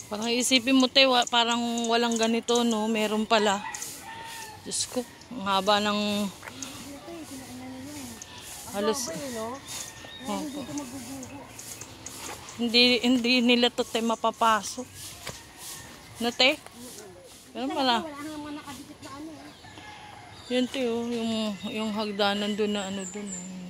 Parang isipin mo, te, parang walang ganito, no? Meron pala. Diyos ko, ang haba ng halos. Opo. Hindi nila to, te, mapapasok. No, te? Meron pala. Yun, te, oh, yung hagdanan doon na ano doon.